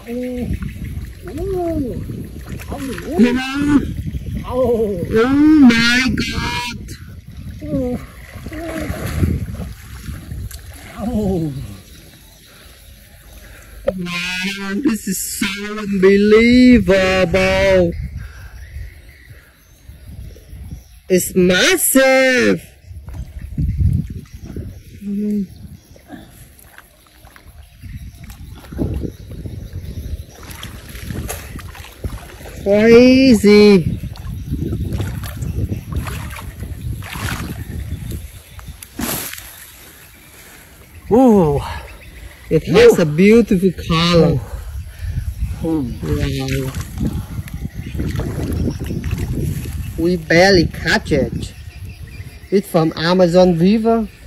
Oh my God! Wow, this is so unbelievable! It's massive! Crazy! Oh, it has a beautiful color. Wow. We barely catch it. It's from Amazon River.